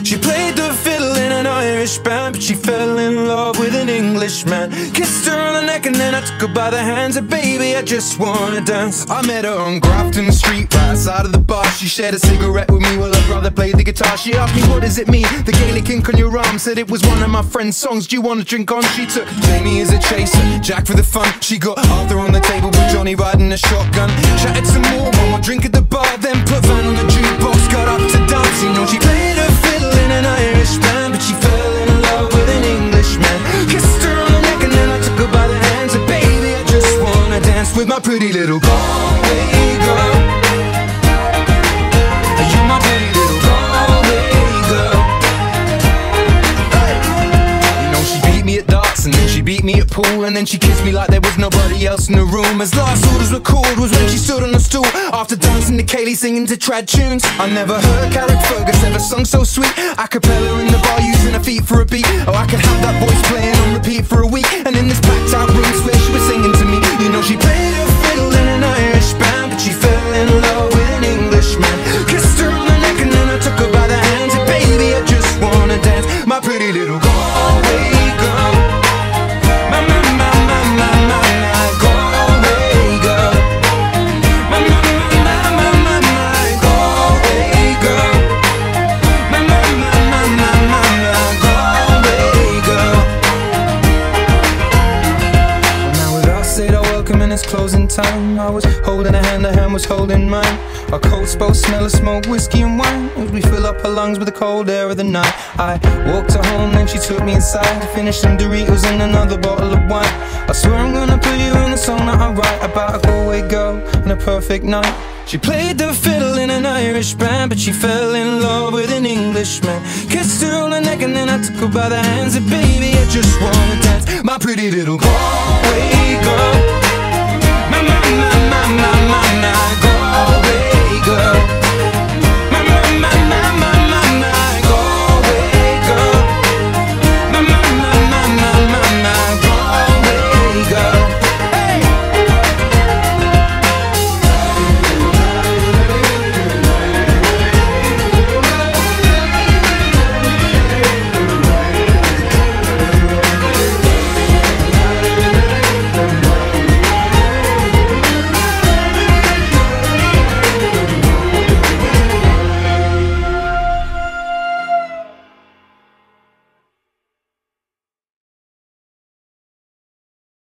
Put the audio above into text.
She played the fiddle in an Irish band, but she fell in love with an Englishman. Kissed her on the neck and then I took her by the hands, and baby, I just wanna dance. I met her on Grafton Street, right outside of the bar. She shared a cigarette with me while her brother played the guitar. She asked me, what does it mean? The Gaelic ink on your arm. Said it was one of my friend's songs. Do you want to drink on? She took Jamie as a chaser, Jack for the fun. She got Arthur on the table with Johnny riding a shotgun. Chatted some more, one more drink at the bar, then put Van on the jukebox. Got up to dance, you know she played her fiddle in an Irish band, but she fell in love with an Englishman. Kissed her on the neck and then I took her by the hands, and baby, I just wanna dance with my pretty little Galway girl. You're my pretty little Galway girl. You know she beat me at darts and then she beat me at pool, and then she kissed me like there was nobody else in the room. As last orders were called was when she stood on a stool after dancing to Kaylee singing to trad tunes. I never heard Carrick Fergus ever sung so sweet. A cappella in the bar using her feet for a beat. Oh, I could have that voice playing on repeat for a week. And in this packed out room where she was singing to me. You know she played her fiddle in an Irish band, but she fell in love with an Englishman. Kissed her on the neck and then I took her by the hands, and baby, I just wanna dance. My pretty little Galway girl. My Galway girl. My Galway girl. My Galway girl. Now with us said I welcome and it's closing time, I was holding her hand was holding mine. Our coats both smell of smoke, whiskey and wine, as we fill up her lungs with the cold air of the night. I walked her home, then she took me inside to finish some Doritos and another bottle of wine. I swear I'm gonna put you in a song that I write about a Galway girl and a perfect night. She played the fiddle in an Irish band, but she fell in love with an Englishman. Kissed her on the neck and then I took her by the hands, and baby, I just wanna dance. My pretty little Galway girl. My Galway girl.